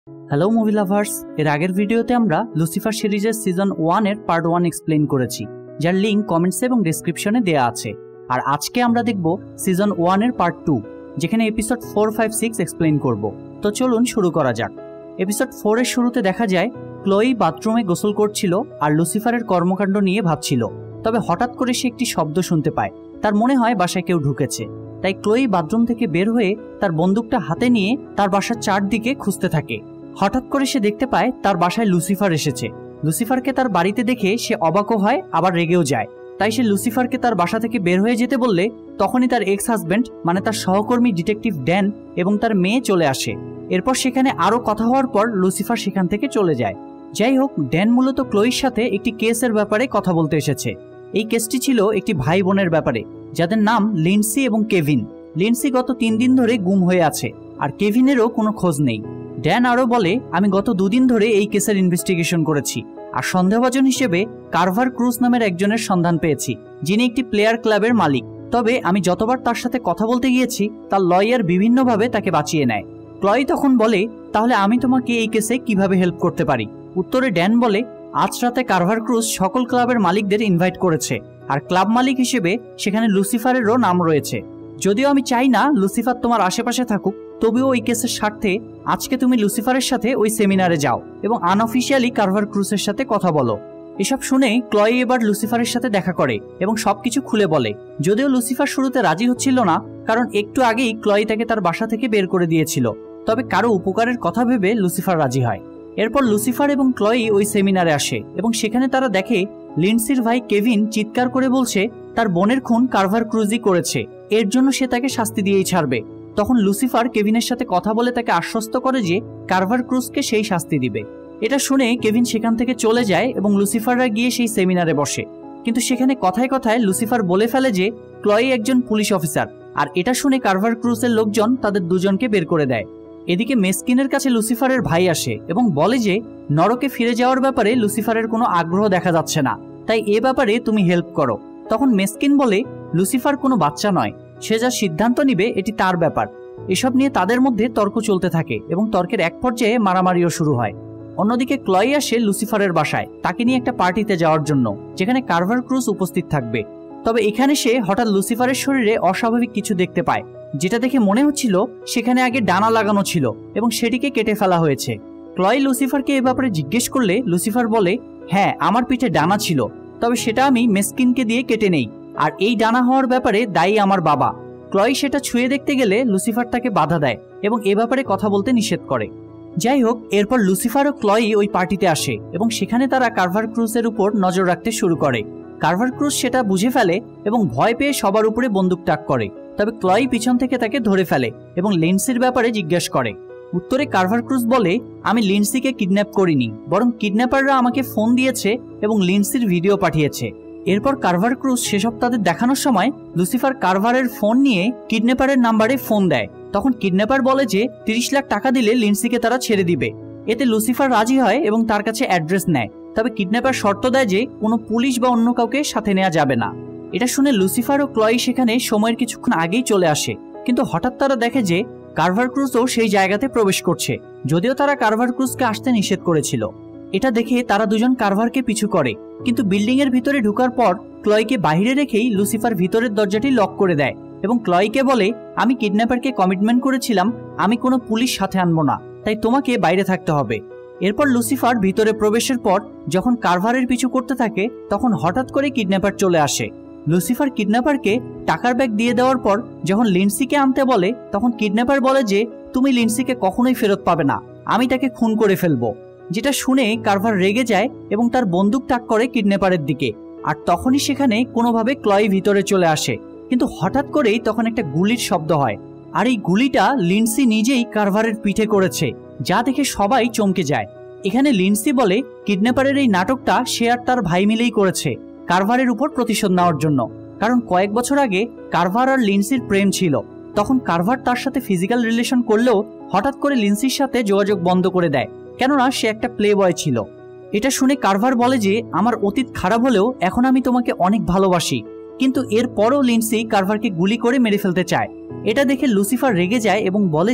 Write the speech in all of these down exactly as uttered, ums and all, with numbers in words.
Hello movie lovers, এর আগের ভিডিওতে আমরা লুসিফার সিরিজের সিজন ওয়ান এর পার্ট ওয়ান এক্সপ্লেইন করেছি, যার লিঙ্ক কমেন্টসে এবং ডেসক্রিপশনে দেওয়া আছে। আর আজকে আমরা দেখব সিজন ওয়ান এর পার্ট টু, যেখানে episode four five six explain করব। তো চলুন শুরু করা যাক। এপিসোড ফোর এর শুরুতে দেখা যায় ক্লোই বাথরুমে গোসল করছিল আর লুসিফারের কর্মকাণ্ড নিয়ে ভাবছিল। তবে হঠাৎ করে সে একটি শব্দ শুনতে পায়। তার মনে হয় বাসায় কেউ ঢুকেছে। তাই ক্লোই বাথরুম থেকে বের হয়ে তার বন্দুকটা হাতে নিয়ে তার বাসার চারদিকে খুঁজতে থাকে। হঠাৎ করে সে দেখতে পায় তার বাসায় লুসিফার এসেছে। লুসিফারকে তার বাড়িতে দেখে সে অবাকও হয়, আবার রেগেও যায়। তাই সে লুসিফারকে তার বাসা থেকে বের হয়ে যেতে বললে তখনই তার এক্স হাজব্যান্ড মানে তার সহকর্মী ডিটেকটিভ ড্যান এবং তার মেয়ে চলে আসে। এরপর সেখানে আরো কথা হওয়ার পর লুসিফার সেখান থেকে চলে যায়। যাই হোক, ড্যান মূলত ক্লোইর সাথে একটি কেসের ব্যাপারে কথা বলতে এসেছে। এই কেসটি ছিল একটি ভাই বোনের ব্যাপারে, যাদের নাম লিন্ডসি এবং কেভিন। লিন্ডসি গত তিন দিন ধরে গুম হয়ে আছে, আর কেভিনেরও কোনো খোঁজ নেই। ড্যান আরও বলে, আমি গত দুদিন ধরে এই কেসের ইনভেস্টিগেশন করেছি, আর সন্দেহভাজন হিসেবে কার্ভার ক্রুজ নামের একজনের সন্ধান পেয়েছি, যিনি একটি প্লেয়ার ক্লাবের মালিক। তবে আমি যতবার তার সাথে কথা বলতে গিয়েছি, তার লয়ার বিভিন্নভাবে তাকে বাঁচিয়ে নেয়। ক্লয় তখন বলে, তাহলে আমি তোমাকে এই কেসে কিভাবে হেল্প করতে পারি? উত্তরে ড্যান বলে, আজ রাতে কার্ভার ক্রুজ সকল ক্লাবের মালিকদের ইনভাইট করেছে, আর ক্লাব মালিক হিসেবে সেখানে লুসিফারেরও নাম রয়েছে। যদিও আমি চাই না লুসিফার তোমার আশেপাশে থাকুক, তবেও ওই কেসের স্বার্থে আজকে তুমি লুসিফারের সাথে ওই সেমিনারে যাও এবং আনঅফিশিয়ালি কার্ভার ক্রুজের সাথে কথা বলো। এসব শুনে ক্লয় এবার লুসিফারের সাথে দেখা করে এবং সবকিছু খুলে বলে। যদিও লুসিফার শুরুতে রাজি হচ্ছিল না, কারণ একটু আগেই ক্লয় তাকে তার বাসা থেকে বের করে দিয়েছিল। তবে কারো উপকারের কথা ভেবে লুসিফার রাজি হয়। এরপর লুসিফার এবং ক্লয় ওই সেমিনারে আসে এবং সেখানে তারা দেখে লিন্ডসির ভাই কেভিন চিৎকার করে বলছে তার বোনের খুন কার্ভার ক্রুজই করেছে, এর জন্য সে তাকে শাস্তি দিয়েই ছাড়বে। তখন লুসিফার কেভিনের সাথে কথা বলে তাকে আশ্বস্ত করে যে কার্ভার ক্রুজকে সেই শাস্তি দিবে। এটা শুনে কেভিন সেখান থেকে চলে যায় এবং লুসিফাররা গিয়ে সেই সেমিনারে বসে। কিন্তু সেখানে কথায় কথায় লুসিফার বলে ফেলে যে ক্লয় একজন পুলিশ অফিসার, আর এটা শুনে কার্ভার ক্রুজের লোকজন তাদের দুজনকে বের করে দেয়। এদিকে মেসকিনের কাছে লুসিফারের ভাই আসে এবং বলে যে নরকে ফিরে যাওয়ার ব্যাপারে লুসিফারের কোনো আগ্রহ দেখা যাচ্ছে না, তাই এ ব্যাপারে তুমি হেল্প করো। তখন মেসকিন বলে, লুসিফার কোনো বাচ্চা নয়, সে যা সিদ্ধান্ত নিবে এটি তার ব্যাপার। এসব নিয়ে তাদের মধ্যে তর্ক চলতে থাকে এবং তর্কের এক পর্যায়ে মারামারিও শুরু হয়। অন্যদিকে ক্লয় আসে লুসিফারের বাসায় তাকে নিয়ে একটা পার্টিতে যাওয়ার জন্য, যেখানে কার্ভার ক্রুজ উপস্থিত থাকবে। তবে এখানে সে হঠাৎ লুসিফারের শরীরে অস্বাভাবিক কিছু দেখতে পায়, যেটা দেখে মনে হচ্ছিল সেখানে আগে ডানা লাগানো ছিল এবং সেটিকে কেটে ফেলা হয়েছে। ক্লয় লুসিফারকে এ ব্যাপারে জিজ্ঞেস করলে লুসিফার বলে, হ্যাঁ আমার পিঠে ডানা ছিল, তবে সেটা আমি মেসকিনকে দিয়ে কেটে নেই, আর এই ডানা হওয়ার ব্যাপারে দায়ী আমার বাবা। ক্লয় সেটা ছুঁয়ে দেখতে গেলে লুসিফার তাকে বাধা দেয় এবং এ ব্যাপারে কথা বলতে নিষেধ করে। যাই হোক, এরপর লুসিফার ও ক্লয় ওই পার্টিতে আসে এবং সেখানে তারা কার্ভার ক্রুজের উপর নজর রাখতে শুরু করে। কার্ভার ক্রুজ সেটা বুঝে ফেলে এবং ভয় পেয়ে সবার উপরে বন্দুক তাক করে। তবে ক্লয় পিছন থেকে তাকে ধরে ফেলে এবং লিন্ডসির ব্যাপারে জিজ্ঞেস করে। উত্তরে কার্ভার ক্রুজ বলে, আমি লিন্ডসিকে কিডন্যাপ করিনি, বরং কিডন্যাপাররা আমাকে ফোন দিয়েছে এবং লিন্ডসির ভিডিও পাঠিয়েছে। এরপর কার্ভার ক্রুজ সেসব তাদের দেখানোর সময় লুসিফার কার্ভারের ফোন নিয়ে কিডন্যাপারের নাম্বারে ফোন দেয়। তখন কিডন্যাপার বলে যে তিরিশ লাখ টাকা দিলে লিন্ডসিকে তারা ছেড়ে দিবে। এতে লুসিফার রাজি হয় এবং তার কাছে অ্যাড্রেস নেয়। তবে কিডন্যাপার শর্ত দেয় যে কোনো পুলিশ বা অন্য কাউকে সাথে নেওয়া যাবে না। এটা শুনে লুসিফার ও ক্লয় সেখানে সময়ের কিছুক্ষণ আগেই চলে আসে, কিন্তু হঠাৎ তারা দেখে যে কার্ভার ক্রুজও সেই জায়গাতে প্রবেশ করছে, যদিও তারা কার্ভার ক্রুজকে আসতে নিষেধ করেছিল। এটা দেখে তারা দুজন কার্ভারকে পিছু করে, কিন্তু বিল্ডিং এর ভিতরে ঢোকার পর ক্লয়কে বাইরে রেখেই লুসিফার ভিতরের দরজাটি লক করে দেয় এবং ক্লয়কে বলে, আমি কিডন্যাপারকে কমিটমেন্ট করেছিলাম আমি কোনো পুলিশ সাথে আনবো না, তাই তোমাকে বাইরে থাকতে হবে। এরপর লুসিফার ভিতরে প্রবেশের পর যখন কার্ভারের পিছু করতে থাকে, তখন হঠাৎ করে কিডন্যাপার চলে আসে। লুসিফার কিডন্যাপারকে টাকার ব্যাগ দিয়ে দেওয়ার পর যখন লিন্ডসিকে আনতে বলে, তখন কিডন্যাপার বলে যে তুমি লিন্ডসিকে কখনোই ফেরত পাবে না, আমি তাকে খুন করে ফেলবো। যেটা শুনে কার্ভার রেগে যায় এবং তার বন্দুক তাক করে কিডন্যাপারের দিকে। আর তখনই সেখানে কোনোভাবে ক্লয় ভিতরে চলে আসে, কিন্তু হঠাৎ করেই তখন একটা গুলির শব্দ হয়, আর এই গুলিটা লিন্ডসি নিজেই কার্ভারের পিঠে করেছে, যা দেখে সবাই চমকে যায়। এখানে লিন্ডসি বলে কিডন্যাপারের এই নাটকটা সে আর তার ভাই মিলেই করেছে কার্ভারের উপর প্রতিশোধ নেওয়ার জন্য, কারণ কয়েক বছর আগে কার্ভার আর লিন্ডসির প্রেম ছিল। তখন কার্ভার তার সাথে ফিজিক্যাল রিলেশন করলেও হঠাৎ করে লিন্ডসির সাথে যোগাযোগ বন্ধ করে দেয়, কেননা সে একটা প্লে বয় ছিল। এটা শুনে কার্ভার বলে যে আমার অতীত খারাপ হলেও এখন আমি তোমাকে অনেক ভালোবাসি, কিন্তু এরপরও লিন্ডসি কার্ভারকে গুলি করে মেরে ফেলতে চায়। এটা দেখে লুসিফার রেগে যায় এবং বলে যে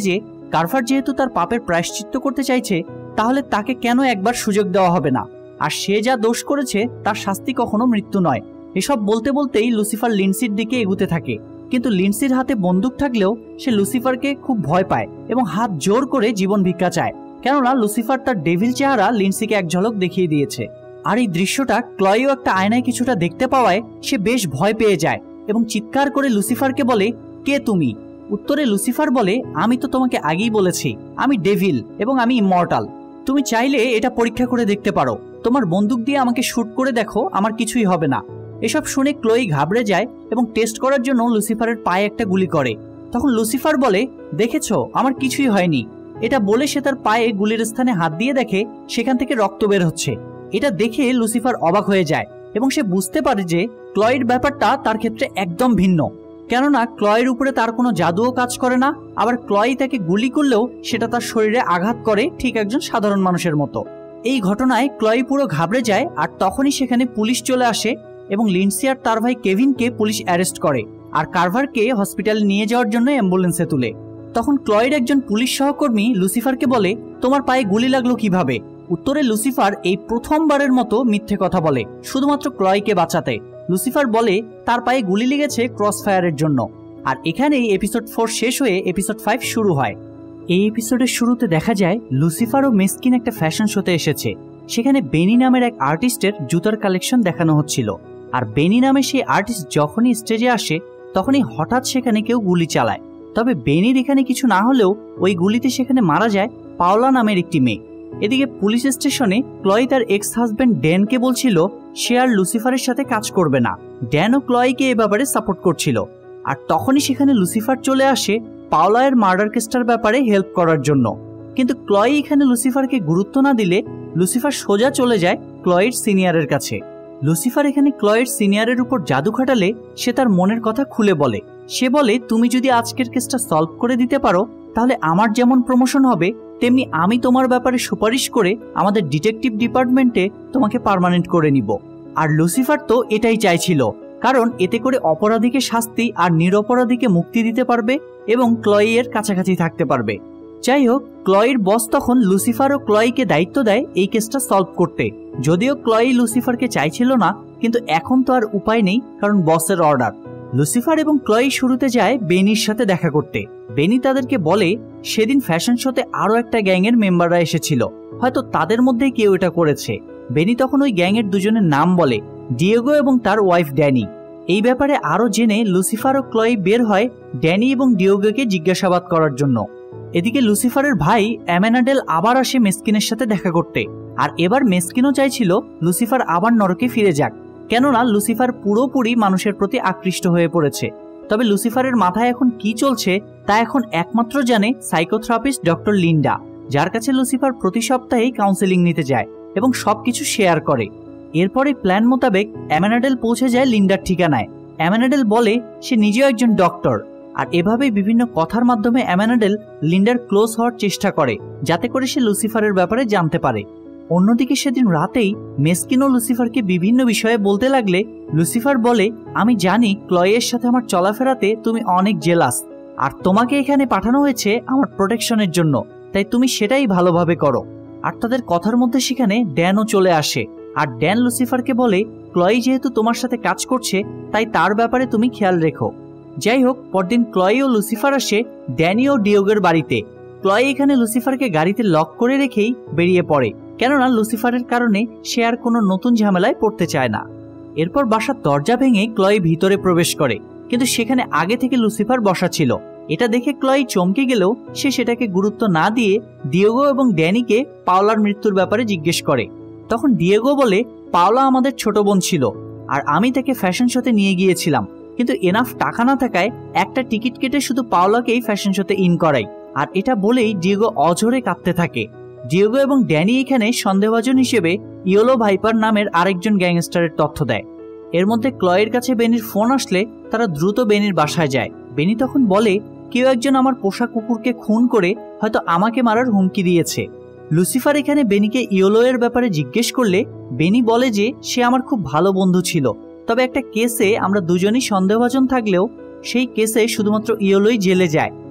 কার্ভার যেহেতু তার পাপের প্রায়শ্চিত্ত করতে চাইছে, তাহলে তাকে কেন একবার সুযোগ দেওয়া হবে না? আর সে যা দোষ করেছে তার শাস্তি কখনো মৃত্যু নয়। এসব বলতে বলতেই লুসিফার লিন্ডসির দিকে এগুতে থাকে, কিন্তু লিন্ডসির হাতে বন্দুক থাকলেও সে লুসিফারকে খুব ভয় পায় এবং হাত জোর করে জীবন ভিক্ষা চায়, কেননা লুসিফার তার ডেভিল চেহারা লিন্ডসিকে এক ঝলক দেখিয়ে দিয়েছে। আর এই দৃশ্যটা ক্লয়ও একটা আয়নায় কিছুটা দেখতে পাওয়ায় সে বেশ ভয় পেয়ে যায় এবং চিৎকার করে লুসিফারকে বলে, কে তুমি? উত্তরে লুসিফার বলে, আমি তো তোমাকে আগেই বলেছি আমি ডেভিল এবং আমি ইমমর্টাল। তুমি চাইলে এটা পরীক্ষা করে দেখতে পারো, তোমার বন্দুক দিয়ে আমাকে শুট করে দেখো, আমার কিছুই হবে না। এসব শুনে ক্লোই ঘাবড়ে যায় এবং টেস্ট করার জন্য লুসিফারের পায়ে একটা গুলি করে। তখন লুসিফার বলে, দেখেছো আমার কিছুই হয়নি। এটা বলে সে তার পায়ে গুলির স্থানে হাত দিয়ে দেখে সেখান থেকে রক্ত বের হচ্ছে। এটা দেখে লুসিফার অবাক হয়ে যায় এবং সে বুঝতে পারে যে ক্লয়ের ব্যাপারটা তার ক্ষেত্রে একদম ভিন্ন, কেননা ক্লয়ের উপরে তার কোনো জাদুও কাজ করে না, আবার ক্লয় তাকে গুলি করলেও সেটা তার শরীরে আঘাত করে ঠিক একজন সাধারণ মানুষের মতো। এই ঘটনায় ক্লয় পুরো ঘাবড়ে যায়, আর তখনই সেখানে পুলিশ চলে আসে এবং লিন্ডসি আর তার ভাই কেভিনকে পুলিশ অ্যারেস্ট করে আর কার্ভারকে হসপিটালে নিয়ে যাওয়ার জন্য অ্যাম্বুলেন্সে তুলে। তখন ক্লয়ের একজন পুলিশ সহকর্মী লুসিফারকে বলে, তোমার পায়ে গুলি লাগলো কিভাবে? উত্তরে লুসিফার এই প্রথমবারের মতো মিথ্যে কথা বলে শুধুমাত্র ক্লয়কে বাঁচাতে। লুসিফার বলে তার পায়ে গুলি লেগেছে ক্রস ফায়ারের জন্য। আর এখানেই এপিসোড ফোর শেষ হয়ে এপিসোড ফাইভ শুরু হয়। এই এপিসোডের শুরুতে দেখা যায় লুসিফার ও মেসকিন একটা ফ্যাশন শোতে এসেছে। সেখানে বেনি নামের এক আর্টিস্টের জুতার কালেকশন দেখানো হচ্ছিল। আর বেনি নামে সেই আর্টিস্ট যখনই স্টেজে আসে তখনই হঠাৎ সেখানে কেউ গুলি চালায়। তবে বেনির এখানে কিছু না হলেও ওই গুলিতে সেখানে মারা যায় পাওলা নামের একটি মেয়ে। এদিকে পুলিশ স্টেশনে ক্লয় তার এক্স হাজব্যান্ড ড্যানকে বলছিল সে আর লুসিফারের সাথে কাজ করবে না। ড্যান ও ক্লয়কে এ ব্যাপারে সাপোর্ট করছিল। আর তখনই সেখানে লুসিফার চলে আসে পাওলায়ের মার্ডার কেসটার ব্যাপারে হেল্প করার জন্য। কিন্তু ক্লয় এখানে লুসিফারকে গুরুত্ব না দিলে লুসিফার সোজা চলে যায় ক্লয়ের সিনিয়রের কাছে। লুসিফার এখানে ক্লয়ের সিনিয়রের উপর জাদু খাটালে সে তার মনের কথা খুলে বলে। সে বলে, তুমি যদি আজকের কেসটা সলভ করে দিতে পারো তাহলে আমার যেমন প্রমোশন হবে তেমনি আমি তোমার ব্যাপারে সুপারিশ করে আমাদের ডিটেকটিভ ডিপার্টমেন্টে তোমাকে পার্মানেন্ট করে নিব। আর লুসিফার তো এটাই চাইছিল, কারণ এতে করে অপরাধীকে শাস্তি আর নিরপরাধীকে মুক্তি দিতে পারবে এবং ক্লয়ের কাছাকাছি থাকতে পারবে। যাই হোক, ক্লয়ের বস তখন লুসিফার ও ক্লয়কে দায়িত্ব দেয় এই কেসটা সলভ করতে। যদিও ক্লয় লুসিফারকে চাইছিল না, কিন্তু এখন তো আর উপায় নেই, কারণ বসের অর্ডার। লুসিফার এবং ক্লয় শুরুতে যায় বেনির সাথে দেখা করতে। বেনি তাদেরকে বলে সেদিন ফ্যাশন শোতে আরো একটা গ্যাংয়ের মেম্বাররা এসেছিল, হয়তো তাদের মধ্যেই কেউ এটা করেছে। বেনি তখন ওই গ্যাংয়ের দুজনের নাম বলে, ডিয়েগো এবং তার ওয়াইফ ড্যানি। এই ব্যাপারে আরো জেনে লুসিফার ও ক্লয় বের হয় ড্যানি এবং ডিয়েগোকে জিজ্ঞাসাবাদ করার জন্য। এদিকে লুসিফারের ভাই অ্যামেনাডেল আবার আসে মেসকিনের সাথে দেখা করতে। আর এবার মেসকিনও চাইছিল লুসিফার আবার নরকে ফিরে যাক, কেননা লুসিফার পুরোপুরি মানুষের প্রতি আকৃষ্ট হয়ে পড়েছে। তবে লুসিফারের মাথায় এখন কি চলছে তা এখন একমাত্র জানে সাইকোথেরাপিস্ট ডক্টর লিন্ডা, যার কাছে লুসিফার প্রতি সপ্তাহেই কাউন্সেলিং নিতে যায় এবং সবকিছু শেয়ার করে। এরপরে প্ল্যান মোতাবেক অ্যামেনাডেল পৌঁছে যায় লিন্ডার ঠিকানায়। অ্যামেনাডেল বলে সে নিজেও একজন ডক্টর, আর এভাবেই বিভিন্ন কথার মাধ্যমে অ্যামেনাডেল লিন্ডার ক্লোজ হওয়ার চেষ্টা করে, যাতে করে সে লুসিফারের ব্যাপারে জানতে পারে। অন্যদিকে সেদিন রাতেই মেসকিন ও লুসিফারকে বিভিন্ন বিষয়ে বলতে লাগলে লুসিফার বলে, আমি জানি ক্লয়ের সাথে আমার চলাফেরাতে তুমি অনেক জেলাস, আর তোমাকে এখানে পাঠানো হয়েছে আমার প্রোটেকশনের জন্য, তাই তুমি সেটাই ভালোভাবে করো। আর তাদের কথার মধ্যে সেখানে ড্যানও চলে আসে। আর ড্যান লুসিফারকে বলে, ক্লয় যেহেতু তোমার সাথে কাজ করছে তাই তার ব্যাপারে তুমি খেয়াল রেখো। যাই হোক, পরদিন ক্লয় ও লুসিফার আসে ড্যানি ও ডিয়েগোর বাড়িতে। ক্লয় এখানে লুসিফারকে গাড়িতে লক করে রেখেই বেরিয়ে পড়ে, কেননা লুসিফারের কারণে সে আর কোনো নতুন ঝামেলায় পড়তে চায় না। এরপর বাসার দরজা ভেঙে ক্লয় ভিতরে প্রবেশ করে, কিন্তু সেখানে আগে থেকে লুসিফার বসা ছিল। এটা দেখে ক্লয় চমকে গেলেও সে সেটাকে গুরুত্ব না দিয়ে ডিয়েগো এবং ড্যানিকে পাওলার মৃত্যুর ব্যাপারে জিজ্ঞেস করে। তখন ডিয়েগো বলে, পাওলা আমাদের ছোট বোন ছিল আর আমি তাকে ফ্যাশন শোতে নিয়ে গিয়েছিলাম, কিন্তু এনাফ টাকা না থাকায় একটা টিকিট কেটে শুধু পাওলাকেই ফ্যাশন শোতে ইন করাই। আর এটা বলেই ডিয়েগো অঝরে কাঁদতে থাকে। ডিয়েগো এবং ড্যানি এখানে সন্দেহভাজন হিসেবে ইয়েলো ভাইপার নামের আরেকজন গ্যাংস্টারের তথ্য দেয়। এর মধ্যে ক্লয়ের কাছে বেনির ফোন আসলে তারা দ্রুত বেনির বাসায় যায়। বেনি তখন বলে, কেউ একজন আমার পোষা কুকুরকে খুন করে হয়তো আমাকে মারার হুমকি দিয়েছে। লুসিফার এখানে বেনিকে ইয়েলো এর ব্যাপারে জিজ্ঞেস করলে বেনি বলে যে সে আমার খুব ভালো বন্ধু ছিল, তবে একটা কেসে আমরা দুজনই সন্দেহভাজন থাকলেও সেই কেসে শুধুমাত্র ইয়েলোই জেলে যায়,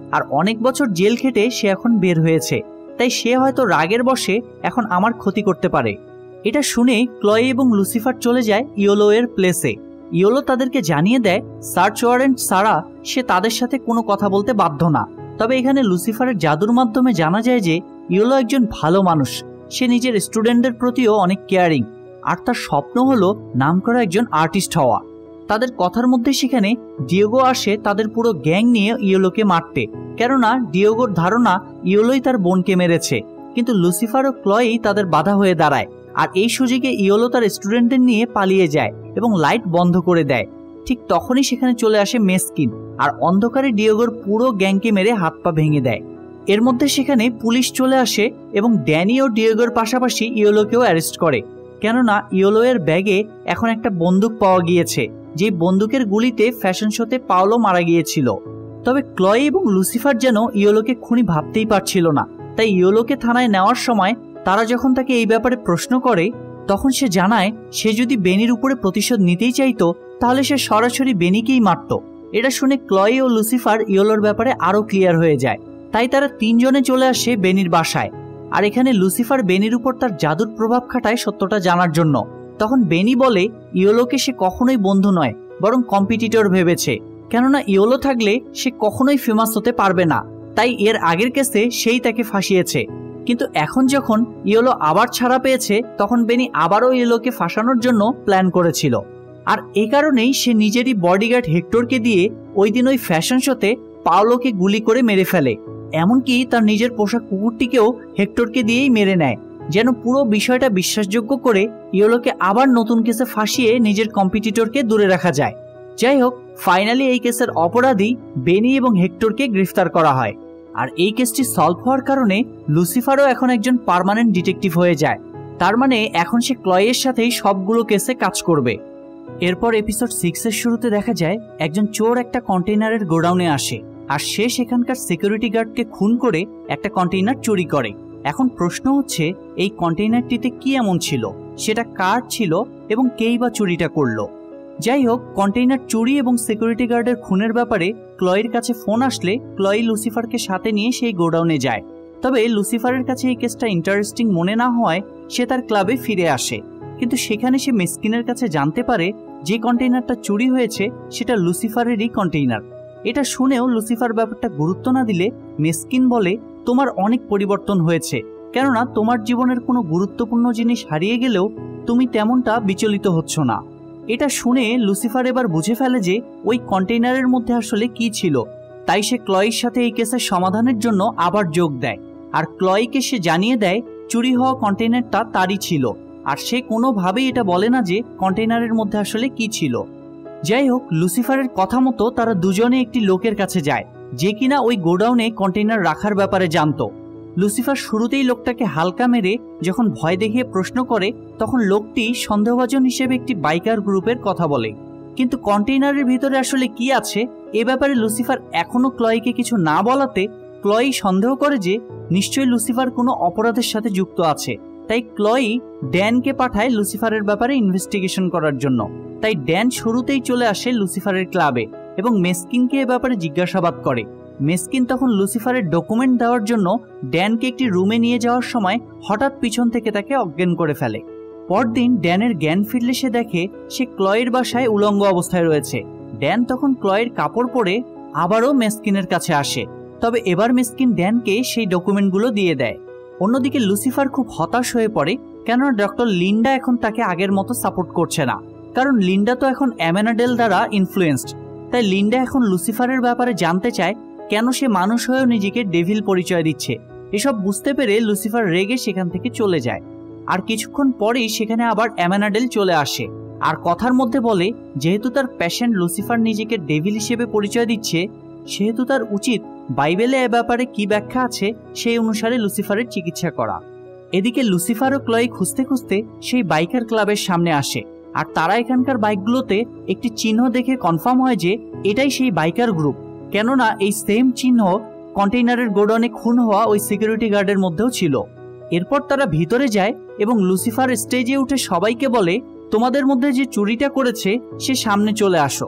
আর অনেক বছর জেল খেটে সে এখন বের হয়েছে, তাই সে হয়তো রাগের বশে এখন আমার ক্ষতি করতে পারে। এটা শুনে ক্লয় এবং লুসিফার চলে যায় ইয়েলো এর প্লেসে। ইয়েলো তাদেরকে জানিয়ে দেয় সার্চ ওয়ারেন্ট ছাড়া সে তাদের সাথে কোনো কথা বলতে বাধ্য না। তবে এখানে লুসিফারের জাদুর মাধ্যমে জানা যায় যে ইয়েলো একজন ভালো মানুষ, সে নিজের স্টুডেন্টদের প্রতিও অনেক কেয়ারিং, আর তার স্বপ্ন হলো নামকরা একজন আর্টিস্ট হওয়া। তাদের কথার মধ্যে সেখানে ডিয়েগো আসে তাদের পুরো গ্যাং নিয়ে ইয়েলোকে মারতে, কেননা ডিয়েগোর ধারণা ইয়েলোই তার বোনকে মেরেছে। কিন্তু লুসিফার ও ক্লয়ই তাদের বাধা হয়ে দাঁড়ায়, আর এই সুযোগে ইয়েলো তার স্টুডেন্টদের নিয়ে পালিয়ে যায় এবং লাইট বন্ধ করে দেয়। ঠিক তখনই সেখানে চলে আসে মেসকিন, আর অন্ধকারে ডিয়েগোর পুরো গ্যাংকে মেরে হাত পা ভেঙে দেয়। এর মধ্যে সেখানে পুলিশ চলে আসে এবং ড্যানি ও ডিয়েগোর পাশাপাশি ইয়েলোকেও অ্যারেস্ট করে, কেননা ইয়েলো এর ব্যাগে এখন একটা বন্দুক পাওয়া গিয়েছে, যে বন্দুকের গুলিতে ফ্যাশন শোতে পাওলো মারা গিয়েছিল। তবে ক্লয় এবং লুসিফার যেন ইয়েলোকে খুনি ভাবতেই পারছিল না, তাই ইয়েলোকে থানায় নেওয়ার সময় তারা যখন তাকে এই ব্যাপারে প্রশ্ন করে, তখন সে জানায় সে যদি বেনির উপরে প্রতিশোধ নিতেই চাইতো তাহলে সে সরাসরি বেনিকেই মারত। এটা শুনে ক্লয় ও লুসিফার ইয়েলোর ব্যাপারে আরো ক্লিয়ার হয়ে যায়, তাই তারা তিনজনে চলে আসে বেনির বাসায়। আর এখানে লুসিফার বেনির উপর তার জাদুর প্রভাব খাটায় সত্যটা জানার জন্য। তখন বেনি বলে ইয়েলোকে সে কখনোই বন্ধু নয়, বরং কম্পিটিটর ভেবেছে, কেননা ইয়েলো থাকলে সে কখনোই ফেমাস হতে পারবে না, তাই এর আগের কেসে সেই তাকে ফাঁসিয়েছে। কিন্তু এখন যখন ইয়েলো আবার ছাড়া পেয়েছে, তখন বেনি আবারও ইয়েলোকে ফাঁসানোর জন্য প্ল্যান করেছিল। আর এই কারণেই সে নিজেরই বডিগার্ড হেক্টরকে দিয়ে ওই দিন ওই ফ্যাশন শোতে পাওলোকে গুলি করে মেরে ফেলে। এমনকি তার নিজের পোষা কুকুরটিকেও হেক্টরকে দিয়েই মেরে নেয়, যেন পুরো বিষয়টা বিশ্বাসযোগ্য করে ইয়েলোকে আবার নতুন কেসে ফাঁসিয়ে নিজের কম্পিটিটরকে দূরে রাখা যায়। যাই হোক, ফাইনালি এই কেসের অপরাধী বেনি এবং হেক্টরকে গ্রেফতার করা হয়। আর এই কেসটি সলভ হওয়ার কারণে লুসিফারও এখন একজন পার্মানেন্ট ডিটেকটিভ হয়ে যায়। তার মানে এখন সে ক্লয়ের সাথেই সবগুলো কেসে কাজ করবে। এরপর এপিসোড সিক্স এর শুরুতে দেখা যায় একজন চোর একটা কন্টেইনারের গোডাউনে আসে, আর সে সেখানকার সিকিউরিটি গার্ডকে খুন করে একটা কন্টেইনার চুরি করে। এখন প্রশ্ন হচ্ছে এই কন্টেইনারটিতে কি এমন ছিল, সেটা কার ছিল এবং কেই বা চুরিটা করলো। যাই হোক, কন্টেইনার চুরি এবং সিকিউরিটি গার্ডের খুনের ব্যাপারে ক্লয়ের কাছে ফোন আসলে ক্লয় লুসিফারকে সাথে নিয়ে সেই গোডাউনে যায়। তবে লুসিফারের কাছে এই কেসটা ইন্টারেস্টিং মনে না হওয়ায় সে তার ক্লাবে ফিরে আসে, কিন্তু সেখানে সে মেসকিনের কাছে জানতে পারে যে কন্টেইনারটা চুরি হয়েছে সেটা লুসিফারেরই কন্টেইনার। এটা শুনেও লুসিফার ব্যাপারটা গুরুত্ব না দিলে মেসকিন বলে, তোমার অনেক পরিবর্তন হয়েছে, কেননা তোমার জীবনের কোনো গুরুত্বপূর্ণ জিনিস হারিয়ে গেলেও তুমি তেমনটা বিচলিত হচ্ছ না। এটা শুনে লুসিফার এবার বুঝে ফেলে যে ওই কন্টেইনারের মধ্যে আসলে কি ছিল, তাই সে ক্লয়ের সাথে এই কেসের সমাধানের জন্য আবার যোগ দেয়। আর ক্লয়কে সে জানিয়ে দেয় চুরি হওয়া কন্টেইনারটা তারই ছিল, আর সে কোনোভাবেই এটা বলে না যে কন্টেইনারের মধ্যে আসলে কি ছিল। যাই হোক, লুসিফারের কথা মতো তারা দুজনে একটি লোকের কাছে যায়, যে কিনা ওই গোডাউনে কন্টেইনার রাখার ব্যাপারে জানতো। লুসিফার শুরুতেই লোকটাকে হালকা মেরে যখন ভয় দেখিয়ে প্রশ্ন করে, তখন লোকটি সন্দেহভাজন হিসেবে একটি বাইকার গ্রুপের কথা বলে। কিন্তু কন্টেইনারের ভিতরে আসলে কি আছে এ ব্যাপারে লুসিফার এখনো ক্লয়কে কিছু না বলাতে ক্লয় সন্দেহ করে যে নিশ্চয়ই লুসিফার কোনো অপরাধের সাথে যুক্ত আছে। তাই ক্লয় ড্যানকে পাঠায় লুসিফারের ব্যাপারে ইনভেস্টিগেশন করার জন্য। তাই ড্যান শুরুতেই চলে আসে লুসিফারের ক্লাবে এবং মেসকিনকে এ ব্যাপারে জিজ্ঞাসাবাদ করে। মেসকিন তখন লুসিফারের ডকুমেন্ট দেওয়ার জন্য ড্যানকে একটি রুমে নিয়ে যাওয়ার সময় হঠাৎ পিছন থেকে তাকে অজ্ঞান করে ফেলে। পরদিন ড্যানের জ্ঞান ফিরলে সে দেখে সে ক্লয়ের বাসায় উলঙ্গ অবস্থায় রয়েছে। ড্যান তখন ক্লয়ের কাপড় পরে আবারও মেসকিনের কাছে আসে, তবে এবার মেসকিন ড্যানকে সেই ডকুমেন্টগুলো দিয়ে দেয়। অন্যদিকে লুসিফার খুব হতাশ হয়ে পড়ে, কেননা ডক্টর লিন্ডা এখন তাকে আগের মতো সাপোর্ট করছে না, কারণ লিন্ডা তো এখন অ্যামেনাডেল দ্বারা ইনফ্লুয়েন্সড। তাই লিন্ডা এখন লুসিফারের ব্যাপারে জানতে চায় কেন সে মানুষ হয়েও নিজেকে ডেভিল পরিচয় দিচ্ছে। এসব বুঝতে পেরে লুসিফার রেগে সেখান থেকে চলে যায়। আর কিছুক্ষণ পরেই সেখানে আবার অ্যামেনাডেল চলে আসে আর কথার মধ্যে বলে যেহেতু তার প্যাশেন্ট লুসিফার নিজেকে ডেভিল হিসেবে পরিচয় দিচ্ছে, সেহেতু তার উচিত বাইবেলে এ ব্যাপারে কি ব্যাখ্যা আছে সেই অনুসারে লুসিফারের চিকিৎসা করা। এদিকে লুসিফার ও ক্লয় খুঁজতে খুঁজতে সেই বাইকার ক্লাবের সামনে আসে, আর তারা এখানকার বাইকগুলোতে একটি চিহ্ন দেখে কনফার্ম হয় যে এটাই সেই বাইকার গ্রুপ, কেননা এই সেম চিহ্ন কন্টেইনারের গোডাউনে খুন হওয়া ওই সিকিউরিটি গার্ডের মধ্যেও ছিল। এরপর তারা ভিতরে যায় এবং লুসিফার স্টেজে উঠে সবাইকে বলে, তোমাদের মধ্যে যে চুরিটা করেছে সে সামনে চলে আসো।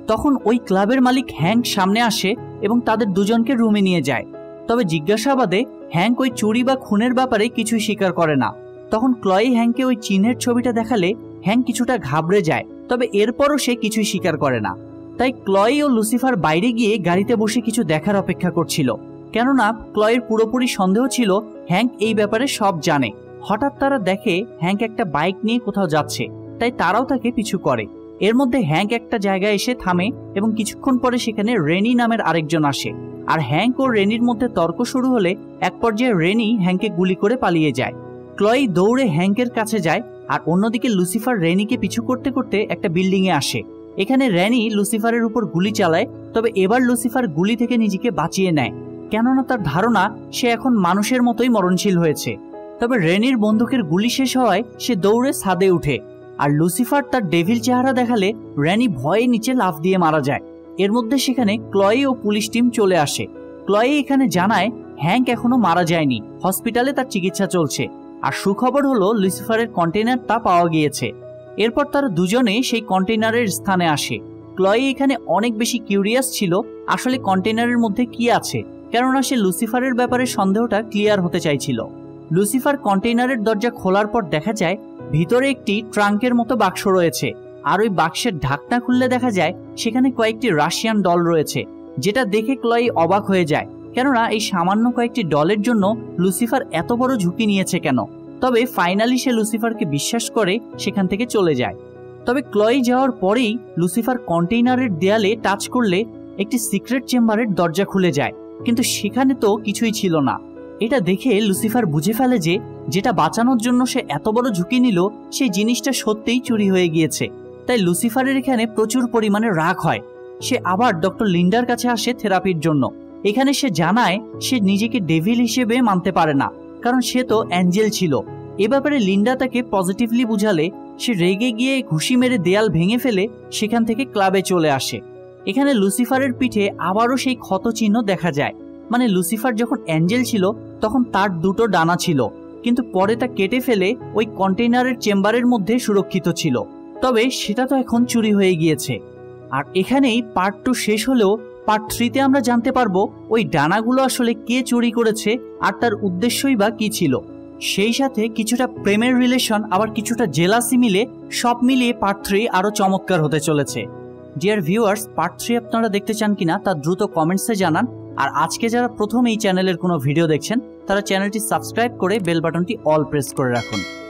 তখন ওই ক্লাবের মালিক হ্যাঙ্ক সামনে আসে এবং তাদের দুজনকে রুমে নিয়ে যায়। তবে জিজ্ঞাসাবাদে হ্যাঙ্ক ওই চুরি বা খুনের ব্যাপারে কিছুই স্বীকার করে না। তখন ক্লয়ি হ্যাঙ্ককে ওই চিহ্নের ছবিটা দেখালে হ্যাঙ্ক কিছুটা ঘাবড়ে যায়, তবে এরপরও সে কিছুই স্বীকার করে না। তাই ক্লয়ি ও লুসিফার বাইরে গিয়ে গাড়িতে বসে কিছু দেখার অপেক্ষা করছিল, কেননা ক্লয়ের পুরোপুরি সন্দেহ ছিল হ্যাঙ্ক এই ব্যাপারে সব জানে। হঠাৎ তারা দেখে হ্যাঙ্ক একটা বাইক নিয়ে কোথাও যাচ্ছে, তাই তারাও তাকে পিছু করে। এর মধ্যে হ্যাঙ্ক একটা জায়গায় এসে থামে এবং কিছুক্ষণ পরে সেখানে রেনি নামের আরেকজন আসে। আর হ্যাঙ্ক ও রেনির মধ্যে তর্ক শুরু হলে এক পর্যায়ে রেনি হ্যাঙ্ককে গুলি করে পালিয়ে যায়। ক্লয়ি দৌড়ে হ্যাঙ্কের কাছে যায়, আর অন্যদিকে লুসিফার রেনিকে পিছু করতে করতে একটা বিল্ডিং এ আসে। এখানে রেনি লুসিফারের উপর গুলি চালায়, তবে এবার লুসিফার গুলি থেকে নিজেকে বাঁচিয়ে নেয়, কেননা তার ধারণা সে এখন মানুষের মতোই মরণশীল হয়েছে। তবে রেনির বন্দুকের গুলি শেষ হওয়ায় সে দৌড়ে ছাদে উঠে, আর লুসিফার তার ডেভিল চেহারা দেখালে রেনি ভয়ে নিচে লাফ দিয়ে মারা যায়। এর মধ্যে সেখানে ক্লয়ি ও পুলিশ টিম চলে আসে। ক্লয়ি এখানে জানায় হ্যাঙ্ক এখনো মারা যায়নি, হসপিটালে তার চিকিৎসা চলছে। আর সুখবর হলো লুসিফারের কন্টেইনারটা পাওয়া গিয়েছে। এরপর তারা দুজনে সেই কন্টেইনারের স্থানে আসে। ক্লয়ি এখানে অনেক বেশি কিউরিয়াস ছিল আসলে কন্টেইনারের মধ্যে কি আছে, কেননা সে লুসিফারের ব্যাপারে সন্দেহটা ক্লিয়ার হতে চাইছিল। লুসিফার কন্টেইনারের দরজা খোলার পর দেখা যায় ভিতরে একটি ট্রাঙ্কের মতো বাক্স রয়েছে, আর ওই বাক্সের ঢাকনা খুললে দেখা যায় সেখানে কয়েকটি রাশিয়ান ডল রয়েছে, যেটা দেখে ক্লয়ি অবাক হয়ে যায়, কেননা এই সামান্য কয়েকটি ডলের জন্য লুসিফার এত বড় ঝুঁকি নিয়েছে কেন। তবে ফাইনালি সে লুসিফারকে বিশ্বাস করে সেখান থেকে চলে যায়। তবে ক্লয়ি যাওয়ার পরেই লুসিফার কন্টেইনারের দেয়ালে টাচ করলে একটি সিক্রেট চেম্বারের দরজা খুলে যায়, কিন্তু সেখানে তো কিছুই ছিল না। এটা দেখে লুসিফার বুঝে ফেলে যে যেটা বাঁচানোর জন্য সে এত বড় ঝুঁকি নিল সেই জিনিসটা সত্যিই চুরি হয়ে গিয়েছে। তাই লুসিফারের এখানে প্রচুর পরিমাণে রাগ হয়। সে আবার ডক্টর লিন্ডার কাছে আসে থেরাপির জন্য। এখানে সে জানায় সে নিজেকে ডেভিল হিসেবে মানতে পারে না, কারণ সে তো অ্যাঞ্জেল ছিল। এ ব্যাপারে লিন্ডা তাকে পজিটিভলি বুঝালে সে রেগে গিয়ে ঘুষি মেরে দেয়াল ভেঙে ফেলে সেখান থেকে ক্লাবে চলে আসে। এখানে লুসিফারের পিঠে আবারও সেই ক্ষত চিহ্ন দেখা যায়, মানে লুসিফার যখন অ্যাঞ্জেল ছিল তখন তার দুটো ডানা ছিল, কিন্তু পরে তা কেটে ফেলে ওই কন্টেইনারের চেম্বারের মধ্যে সুরক্ষিত ছিল। তবে সেটা তো এখন চুরি হয়ে গিয়েছে। আর এখানেই পার্ট টু শেষ হলেও পার্ট থ্রিতে আমরা জানতে পারবো ওই ডানাগুলো আসলে কে চুরি করেছে আর তার উদ্দেশ্যই বা কি ছিল। সেই সাথে কিছুটা প্রেমের রিলেশন, আবার কিছুটা জেলাসি মিলে সব মিলিয়ে পার্ট থ্রি আরো চমৎকার হতে চলেছে। ডিয়ার ভিউয়ার্স, পার্ট থ্রি আপনারা দেখতে চান কিনা তা দ্রুত কমেন্টসে জানান। আর আজকে যারা প্রথম এই চ্যানেলের কোনো ভিডিও দেখছেন তারা চ্যানেলটি সাবস্ক্রাইব করে বেল বাটনটি অল প্রেস করে রাখুন।